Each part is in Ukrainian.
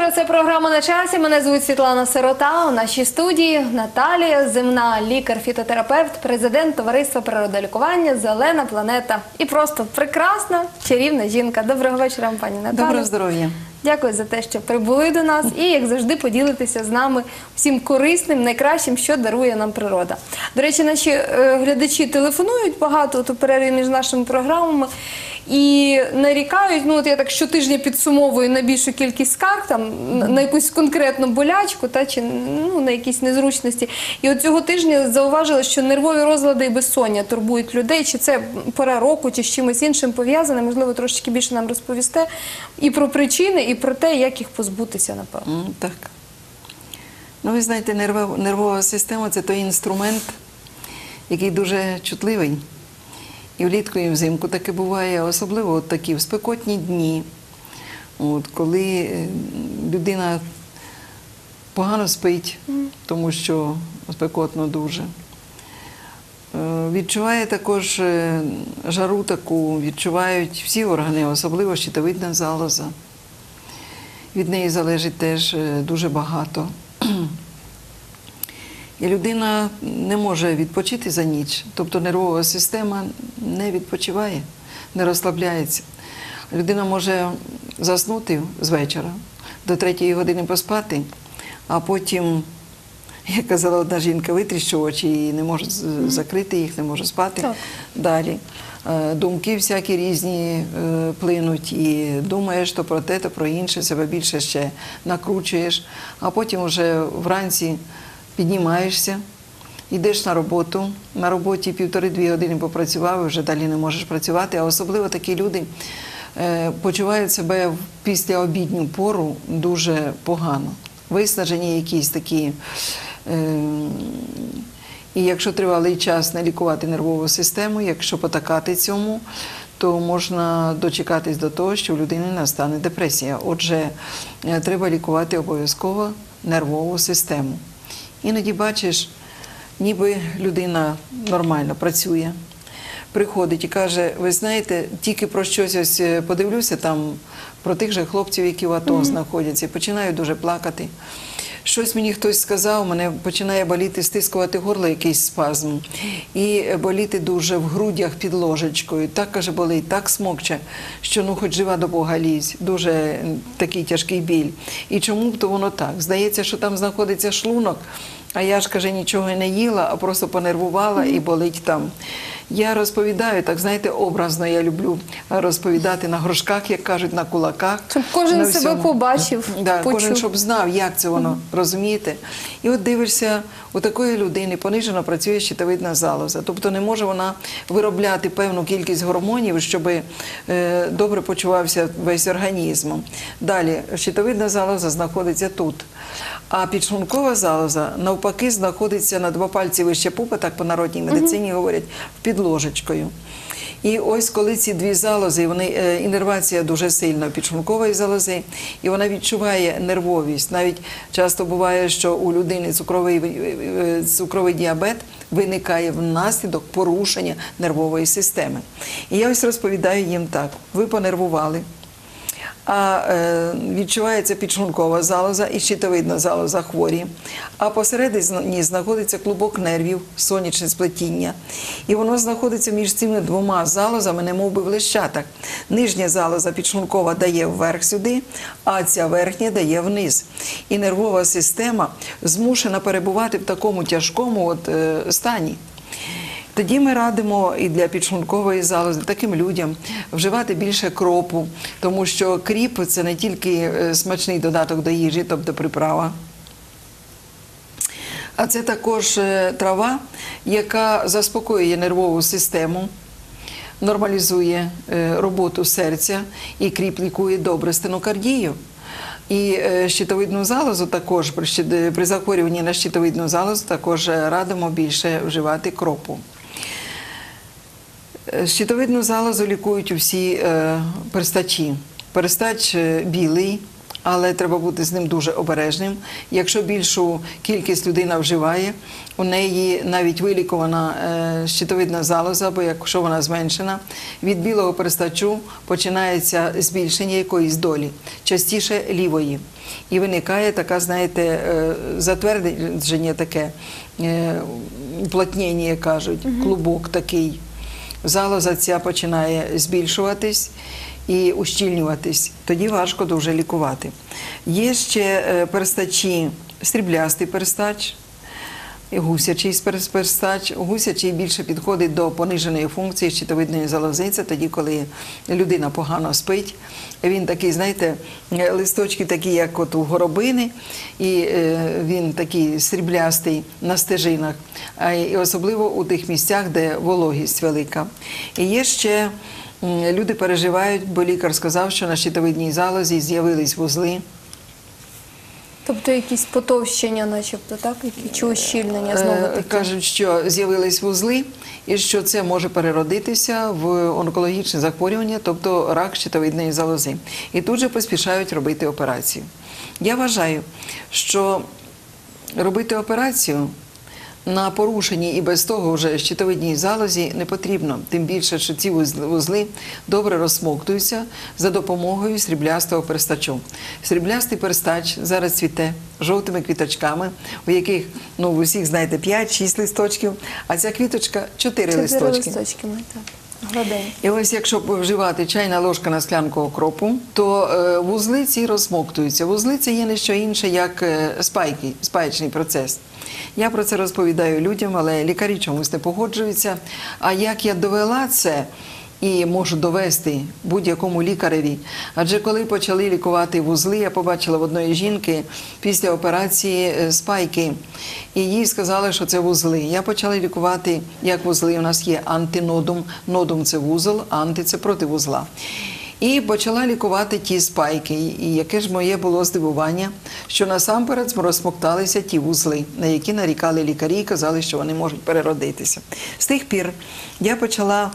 вечора. Це програма «На часі». Мене звуть Світлана Сирота. У нашій студії Наталія Земна, лікар-фітотерапевт, президент Товариства природолікування «Зелена планета». І просто прекрасна, чарівна жінка. Доброго вечора вам, пані Наталя. Доброго здоров'я. Дякую за те, що прибули до нас і, як завжди, поділитеся з нами всім корисним, найкращим, що дарує нам природа. До речі, наші глядачі телефонують багато у перерві між нашими програмами і нарікають, ну от я так щотижня підсумовую найбільшу кількість скарг там, на якусь конкретну болячку чи на якісь незручності. І от цього тижня зауважили, що нервові розлади і безсоння турбують людей. Чи це пора року, чи з чимось іншим пов'язане? Можливо, трошечки більше нам розповісте і про причини, і про те, як їх позбутися, напевно. Так. Ну, ви знаєте, нервова система – це той інструмент, який дуже чутливий. І влітку, і взимку таке буває, особливо от такі в спекотні дні, коли людина погано спить, тому що спекотно дуже. Відчуває також жару таку, відчувають всі органи, особливо щитовидна залоза. Від неї залежить теж дуже багато. І людина не може відпочити за ніч, тобто нервова система не відпочиває, не розслабляється. Людина може заснути з вечора, до 3-ї години поспати, а потім, як казала одна жінка, витріщу очі і не може закрити їх, не може спати далі. Думки всякі різні плинуть, і думаєш то про те, то про інше, себе більше ще накручуєш, а потім вже вранці піднімаєшся, йдеш на роботу, на роботі 1,5–2 години попрацював, і вже далі не можеш працювати, а особливо такі люди почувають себе в післяобідню пору дуже погано. Виснажені якісь такі. І якщо тривалий час не лікувати нервову систему, якщо потакати цьому, то можна дочекатись до того, що у людини настане депресія. Отже, треба лікувати обов'язково нервову систему. Іноді бачиш, ніби людина нормально працює, приходить і каже, ви знаєте, тільки про щось ось подивлюся там, про тих же хлопців, які в АТО знаходяться, і починаю дуже плакати. Щось мені хтось сказав, мене починає боліти, стискувати горло, якийсь спазм. І боліти дуже в грудях під ложечкою. Так, каже, болить, так смокче, що ну хоч жива до Бога лізь. Дуже такий тяжкий біль. І чому б то воно так? Здається, що там знаходиться шлунок, а я ж, каже, нічого не їла, а просто понервувала і болить там. Я розповідаю, так, знаєте, образно я люблю розповідати на горшках, як кажуть, на кулаках. Щоб кожен себе побачив, почув. Кожен, щоб знав, як це воно, розумієте? І от дивишся, у такої людини понижено працює щитовидна залоза. Тобто не може вона виробляти певну кількість гормонів, щоб добре почувався весь організм. Далі, щитовидна залоза знаходиться тут. А підшлункова залоза, навпаки, знаходиться на 2 пальці вище пупа, так по народній медицині говорять, під ложечкою. І ось коли ці 2 залози, іннервація дуже сильна підшлункової залози, і вона відчуває нервовість. Навіть часто буває, що у людини цукровий діабет виникає внаслідок порушення нервової системи. І я ось розповідаю їм так, ви понервували, а відчувається підшлункова залоза і щитовидна залоза хворі. А посередині знаходиться клубок нервів, сонячне сплетіння. І воно знаходиться між цими 2 залозами, немов би в лещатах. Нижня залоза підшлункова дає вверх сюди, а ця верхня дає вниз. І нервова система змушена перебувати в такому тяжкому стані. Тоді ми радимо і для підшлункової залози таким людям вживати більше кропу, тому що кріп – це не тільки смачний додаток до їжі, тобто приправа, а це також трава, яка заспокоює нервову систему, нормалізує роботу серця, і кріп лікує добре стенокардію. І щитовидну залозу також, при захворюванні на щитовидну залозу також радимо більше вживати кропу. Щитовидну залозу лікують усі перстачі. Перстач білий, але треба бути з ним дуже обережним. Якщо більшу кількість людина вживає, у неї навіть вилікувана щитовидна залоза, бо якщо вона зменшена, від білого перистачу починається збільшення якоїсь долі, частіше лівої. І виникає така, знаєте, затвердження таке, уплотнення, кажуть, клубок такий. Залоза ця починає збільшуватись і ущільнюватись. Тоді важко дуже лікувати. Є ще перистачі, сріблястий перистач, гусячий перистач. Гусячий більше підходить до пониженої функції щитовидної залози. Це тоді, коли людина погано спить. Він такий, знаєте, листочки такі, як от у горобини, і він такий сріблястий на стежинах, і особливо у тих місцях, де вологість велика. І є ще, люди переживають, бо лікар сказав, що на щитовидній залозі з'явились вузли. Тобто якісь потовщення, начебто, так? Чи ущільнення знову-таки? Кажуть, що з'явились вузли і що це може переродитися в онкологічне захворювання, тобто рак щитовидної залози. І тут же поспішають робити операцію. Я вважаю, що робити операцію на порушенні і без того вже щитовидній залозі не потрібно. Тим більше, що ці вузли добре розсмоктуються за допомогою сріблястого перистачу. Сріблястий перистач зараз цвіте жовтими квіточками, у яких, ну, ви всіх знаєте, 5-6 листочків, а ця квіточка 4 листочки. 4 листочки, так. Гладенькі. І ось якщо вживати чайна ложка на склянку окропу, то вузли ці розсмоктуються. Вузли – це є не що інше, як спайки, спаєчний процес. Я про це розповідаю людям, але лікарі чомусь не погоджуються. А як я довела це і можу довести будь-якому лікареві? Адже коли почали лікувати вузли, я побачила в одної жінки після операції спайки, і їй сказали, що це вузли. Я почала лікувати, як вузли. У нас є антинодум. Нодум – це вузол, анти – це проти вузла. І почала лікувати ті спайки. І яке ж моє було здивування, що насамперед розсмокталися ті вузли, на які нарікали лікарі і казали, що вони можуть переродитися. З тих пір я почала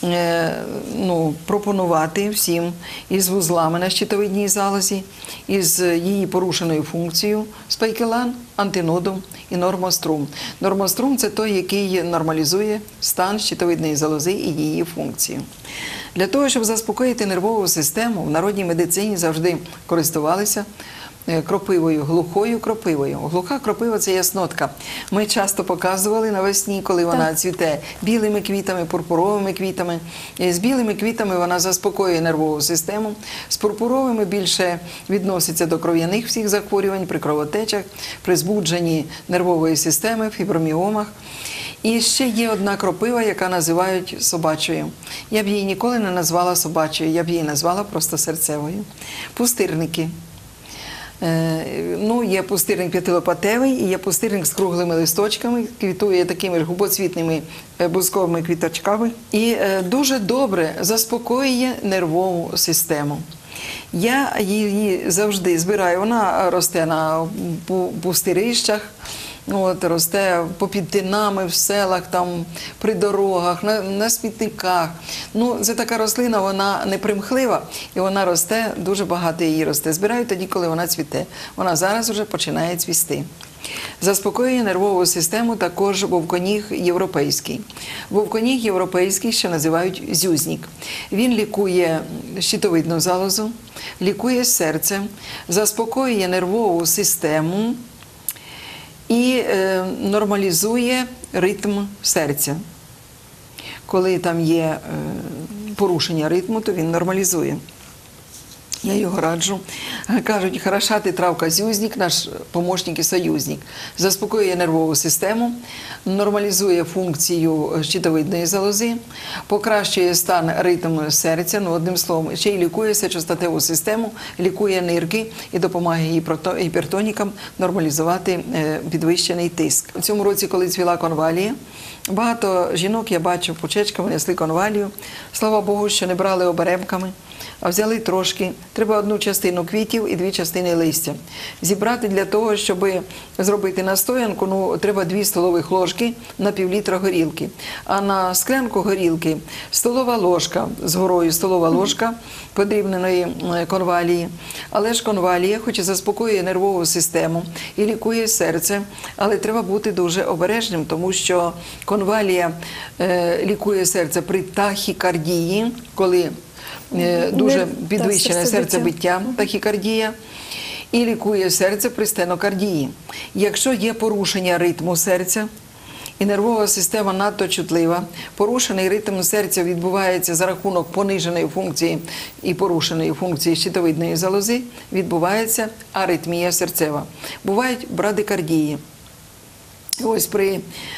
пропонувати всім із вузлами на щитовидній залозі, із її порушеною функцією спайкелан, антинодум і нормострум. Нормострум – це той, який нормалізує стан щитовидної залози і її функцію. Для того, щоб заспокоїти нервову систему, в народній медицині завжди користувалися кропивою, глухою кропивою. Глуха кропива – це яснотка. Ми часто показували навесні, коли вона цвіте білими квітами, пурпуровими квітами. І з білими квітами вона заспокоює нервову систему, з пурпуровими більше відноситься до кров'яних всіх захворювань, при кровотечах, при збудженні нервової системи, фіброміомах. І ще є одна кропива, яка називають собачою. Я б її ніколи не назвала собачою, я б її назвала просто серцевою. Пустирники. Є пустирник п'ятилопатевий і є пустирник з круглими листочками, квітує такими ж губоцвітними бузковими квіточками і дуже добре заспокоює нервову систему. Я її завжди збираю, вона росте на пустирищах, росте попід тинами в селах, там, при дорогах, на смітниках. Це така рослина, вона непримхлива, і вона росте, дуже багато її росте. Збираю тоді, коли вона цвіте. Вона зараз вже починає цвісти. Заспокоює нервову систему також вовконіг європейський. Вовконіг європейський ще називають зюзнік. Він лікує щитовидну залозу, лікує серце, заспокоює нервову систему, і нормалізує ритм серця. Коли там є порушення ритму, то він нормалізує. Я його раджу. Кажуть, хороша ти травка зюзник, наш помощник і союзник. Заспокоює нервову систему, нормалізує функцію щитовидної залози, покращує стан ритму серця, одним словом, ще й лікує сечостатеву систему, лікує нирки і допомагає гіпертонікам нормалізувати підвищений тиск. У цьому році, коли цвіла конвалія, багато жінок, я бачу, пучечками несли конвалію. Слава Богу, що не брали оберемками. а взяли трошки. Треба 1 частину квітів і 2 частини листя. Зібрати для того, щоб зробити настоянку, ну, треба 2 столових ложки на пів-літра горілки. А на склянку горілки столова ложка з горою, столова ложка подрібненої конвалії. Але ж конвалія, хоч і заспокоює нервову систему і лікує серце, але треба бути дуже обережним, тому що конвалія лікує серце при тахікардії, коли дуже підвищене серцебиття, тахікардія, і лікує серце при стенокардії. Якщо є порушення ритму серця, і нервова система надто чутлива, порушений ритм серця відбувається за рахунок пониженої функції і порушеної функції щитовидної залози, відбувається аритмія серцева. Бувають брадикардії. Ось при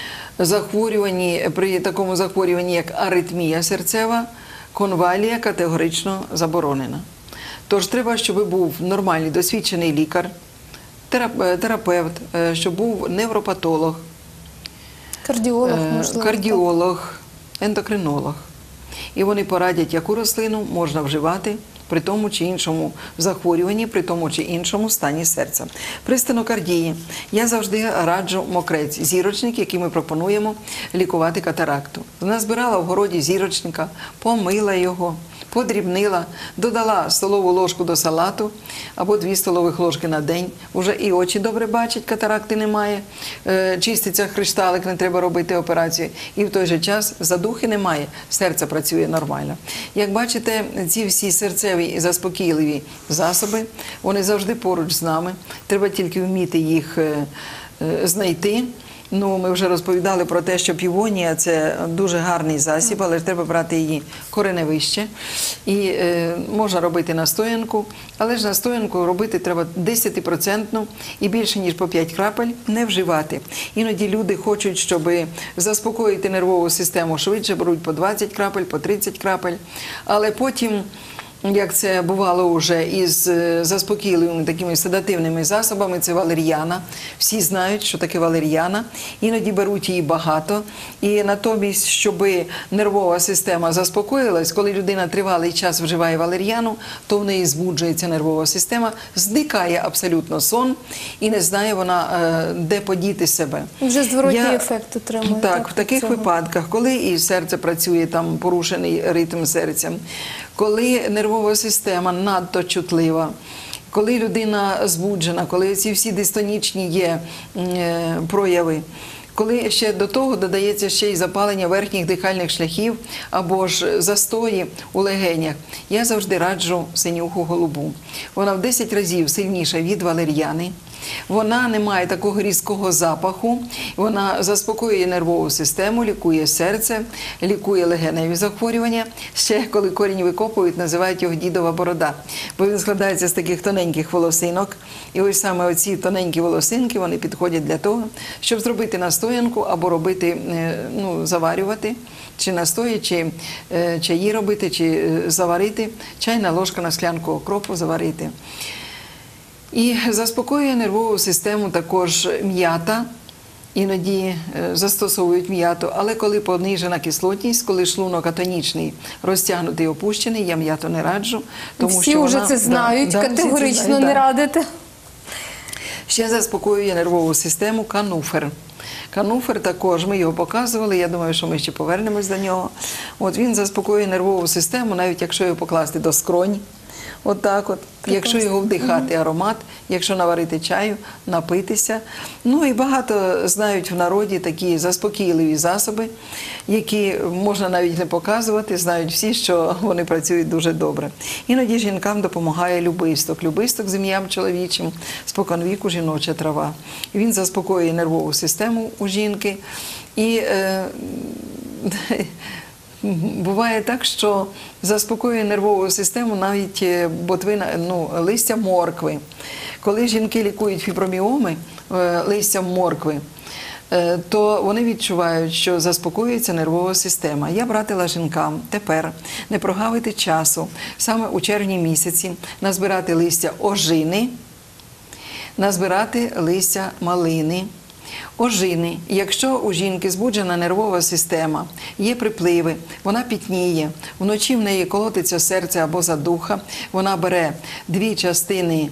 такому захворюванні, як аритмія серцева, конвалія категорично заборонена. Тож треба, щоб був нормальний досвідчений лікар, терапевт, щоб був невропатолог, кардіолог, ендокринолог. І вони порадять, яку рослину можна вживати при тому чи іншому захворюванні, при тому чи іншому стані серця. При стенокардії я завжди раджу мокрець, зірочник, який ми пропонуємо лікувати катаракту. Назбирала в городі зірочника, помила його, подрібнила, додала столову ложку до салату або 2 столових ложки на день. Уже і очі добре бачать, катаракти немає, чиститься кришталик, не треба робити операцію. І в той же час задухи немає, серце працює нормально. Як бачите, ці всі серцеві і заспокійливі засоби, вони завжди поруч з нами. Треба тільки вміти їх знайти. Ну, ми вже розповідали про те, що півонія – це дуже гарний засіб, але ж треба брати її кореневище. І можна робити настоянку, але ж настоянку робити треба 10% і більше, ніж по 5 крапель не вживати. Іноді люди хочуть, щоб заспокоїти нервову систему швидше, беруть по 20 крапель, по 30 крапель, але потім, як це бувало вже із заспокійливими такими седативними засобами, це валер'яна. Всі знають, що таке валер'яна. Іноді беруть її багато. І натомість, щоб нервова система заспокоїлась, коли людина тривалий час вживає валер'яну, то в неї збуджується нервова система, зникає абсолютно сон і не знає вона, де подіти себе. Вже зворотній ефект отримує. Так, в таких випадках, коли і серце працює, там порушений ритм серця, коли нервова система надто чутлива, коли людина збуджена, коли ці всі дистонічні є прояви, коли ще до того додається ще й запалення верхніх дихальних шляхів або ж застої у легенях, я завжди раджу синюху голубу. Вона в 10 разів сильніша від валер'яни. Вона не має такого різкого запаху, вона заспокоює нервову систему, лікує серце, лікує легеневі захворювання. Ще, коли корінь викопують, називають його дідова борода, бо він складається з таких тоненьких волосинок. І ось саме оці тоненькі волосинки, вони підходять для того, щоб зробити настоянку або робити, заварювати, чи настої, чи чаї робити, чи заварити, чайна ложка на склянку окропу заварити. І заспокоює нервову систему також м'ята, іноді застосовують м'яту, але коли понижена кислотність, коли шлунок атонічний, розтягнутий, опущений, я м'яту не раджу. Тому всі що вже вона, це знають, категорично знають, не радите. Ще заспокоює нервову систему кануфер. Кануфер також, ми його показували, я думаю, що ми ще повернемось до нього. От він заспокоює нервову систему, навіть якщо його покласти до скронь. Отак от. Якщо його вдихати аромат, якщо наварити чаю, напитися. Ну і багато знають в народі такі заспокійливі засоби, які можна навіть не показувати, знають всі, що вони працюють дуже добре. Іноді жінкам допомагає любисток. Любисток з ім'ям чоловічим, споконвіку жіноча трава. Він заспокоює нервову систему у жінки. І буває так, що заспокоює нервову систему навіть ботвина, листя моркви. Коли жінки лікують фіброміоми листям моркви, то вони відчувають, що заспокоюється нервова система. Я б радила жінкам тепер не прогавити часу, саме у червні місяці назбирати листя ожини, назбирати листя малини, Ожини. Якщо у жінки збуджена нервова система, є припливи, вона пітніє, вночі в неї колотиться серце або задуха, вона бере 2 частини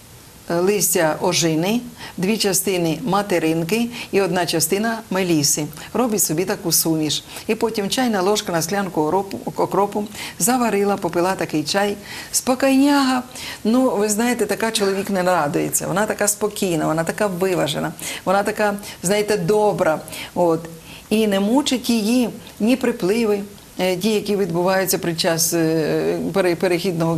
листя ожини, 2 частини материнки і 1 частина меліси. Робить собі таку суміш. І потім чайна ложка на склянку окропу, заварила, попила такий чай. Спокійняга. Ну, ви знаєте, така чоловік не радується. Вона така спокійна, вона така виважена, вона така, знаєте, добра. От. І не мучить її ні припливи, ті, які відбуваються під час перехідного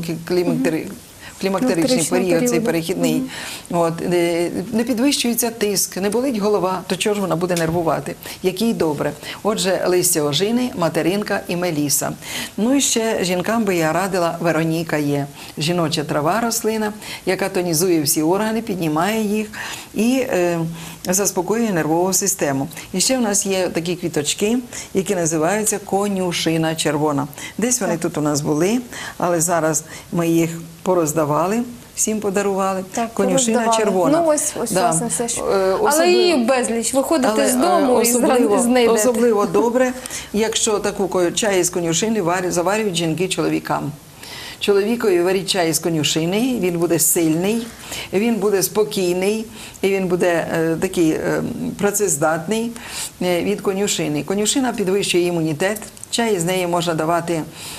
клімактеричний період, цей перехідний. От, не підвищується тиск, не болить голова, то чого ж вона буде нервувати? Якій добре. Отже, листя ожини, материнка і меліса. Ну і ще жінкам би я радила, Вероніка є. Жіноча трава рослина, яка тонізує всі органи, піднімає їх і заспокоює нервову систему. І ще в нас є такі квіточки, які називаються конюшина червона. Десь вони тут у нас були, але зараз ми їх пороздавали, всім подарували. Так, конюшина пороздавали. червона. Ну ось власне все, що. Особливо- Але її безліч. Виходите з дому і знайдете. особливо добре, якщо таку чай із конюшини заварюють жінки чоловікам. Чоловікові варіть чай із конюшини, він буде сильний, він буде спокійний, і він буде такий працездатний від конюшини. Конюшина підвищує імунітет, чай з неї можна давати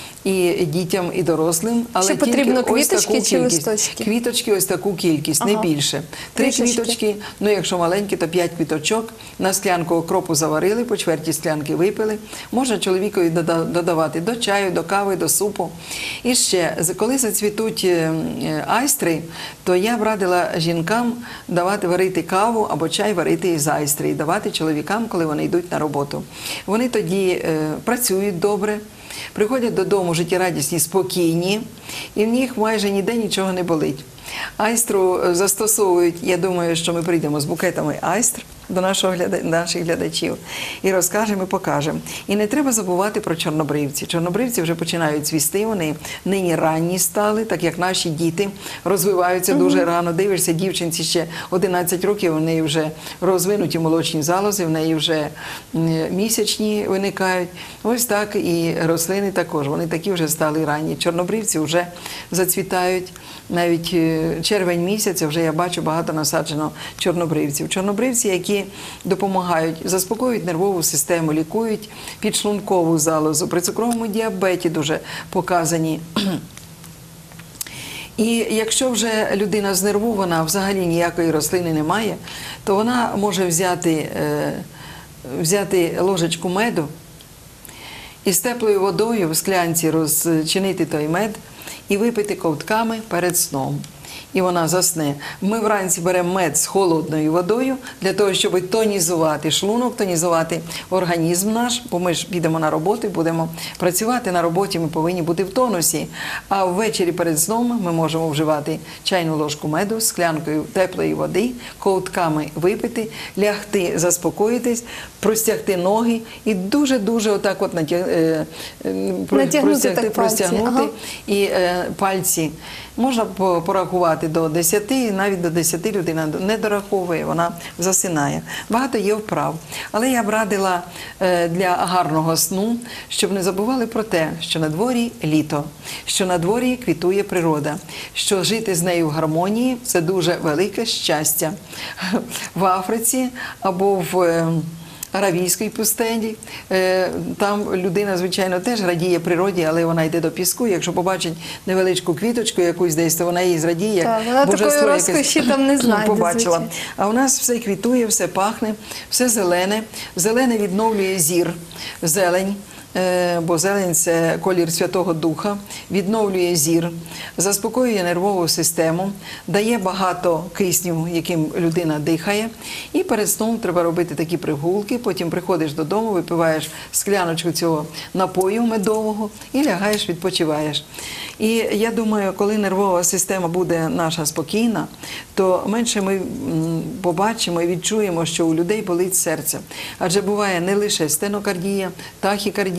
і дітям, і дорослим, але Що потрібно, тільки ось квіточки таку чи кількість. листочки? Квіточки ось таку кількість, не Ага. більше. 3 Трішечки. квіточки, ну якщо маленькі, то 5 квіточок. На склянку окропу заварили, по чверті склянки випили. Можна чоловікові додавати до чаю, до кави, до супу. І ще, коли зацвітуть айстри, то я б радила жінкам варити каву або чай варити із айстри і давати чоловікам, коли вони йдуть на роботу. Вони тоді працюють добре, приходять додому життєрадісні, спокійні, і в них майже ніде нічого не болить. Айстру застосовують, я думаю, що ми прийдемо з букетами айстр до наших глядачів і розкажемо, і покажемо. І не треба забувати про чорнобривці. Чорнобривці вже починають цвісти, вони нині ранні стали, так як наші діти розвиваються дуже рано. Дивишся, дівчинці ще 11 років, в неї вже розвинуті молочні залози, в неї вже місячні виникають. Ось так і рослини також, вони такі вже стали ранні. Чорнобривці вже зацвітають. Навіть червень місяця вже я бачу багато насаджено чорнобривців. Чорнобривці, які допомагають, заспокоюють нервову систему, лікують підшлункову залозу. При цукровому діабеті дуже показані. І якщо вже людина знервована, взагалі ніякої рослини немає, то вона може взяти ложечку меду і з теплою водою в склянці розчинити той мед і випити ковтками перед сном. І вона засне. Ми вранці беремо мед з холодною водою для того, щоб тонізувати шлунок, тонізувати організм наш, бо ми ж підемо на роботу і будемо працювати на роботі, ми повинні бути в тонусі. А ввечері перед сном ми можемо вживати чайну ложку меду з склянкою теплої води, ковтками випити, лягти, заспокоїтись, простягти ноги і дуже-дуже отак от простягнути і пальці. Можна порахувати до 10, і навіть до 10 людина не дораховує, вона засинає. Багато є вправ. Але я б радила для гарного сну, щоб не забували про те, що на дворі літо, що на дворі квітує природа, що жити з нею в гармонії – це дуже велике щастя. В Африці або в Аравійській пустелі. Там людина, звичайно, теж радіє природі, але вона йде до піску. Якщо побачить невеличку квіточку якусь десь, то вона її зрадіє, як вона божество такої якесь розкоші там не знайде, побачила. звичайно. А у нас все квітує, все пахне, все зелене. Зелене відновлює зір, зелень. Бо зелень – це колір Святого Духа, відновлює зір, заспокоює нервову систему, дає багато кисню, яким людина дихає. І перед сном треба робити такі прогулки, потім приходиш додому, випиваєш скляночку цього напою медового і лягаєш, відпочиваєш. І я думаю, коли нервова система буде наша спокійна, то менше ми побачимо і відчуємо, що у людей болить серце. Адже буває не лише стенокардія, тахікардія,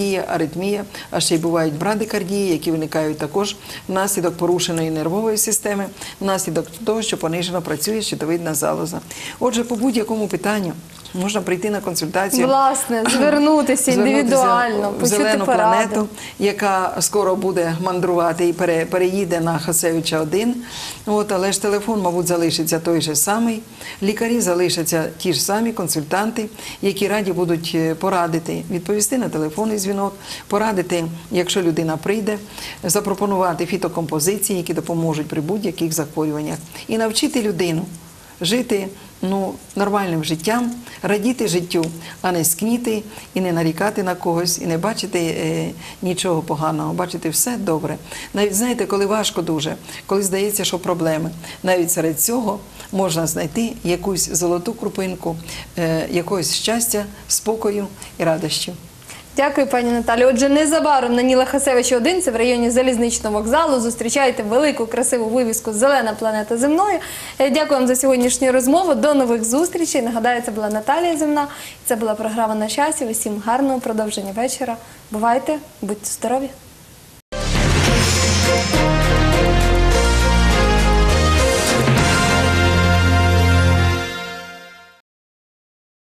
тахікардія, аритмія, а ще й бувають брадикардії, які виникають також внаслідок порушеної нервової системи, внаслідок того, що понижено працює щитовидна залоза. Отже, по будь-якому питанню можна прийти на консультацію. Власне, звернутися індивідуально, в почути зелену поради. планету, яка скоро буде мандрувати і переїде на Хасевича 1. Але ж телефон, мабуть, залишиться той же самий. Лікарі залишаться ті ж самі, консультанти, які раді будуть порадити, відповісти на телефонний дзвінок, порадити, якщо людина прийде, запропонувати фітокомпозиції, які допоможуть при будь-яких захворюваннях. І навчити людину жити нормальним життям, радіти життю, а не скніти і не нарікати на когось, і не бачити нічого поганого, бачити все добре. Навіть, знаєте, коли важко дуже, коли здається, що проблеми, навіть серед цього можна знайти якусь золоту крупинку, якогось щастя, спокою і радощів. Дякую, пані Наталі. Отже, незабаром на Ніла Хасевича 1, це в районі залізничного вокзалу, зустрічайте велику красиву вивіску «Зелена планета земною». Дякую вам за сьогоднішню розмову. До нових зустрічей. Нагадаю, це була Наталія Земна. Це була програма «На часі». Усім гарного продовження вечора. Бувайте, будьте здорові.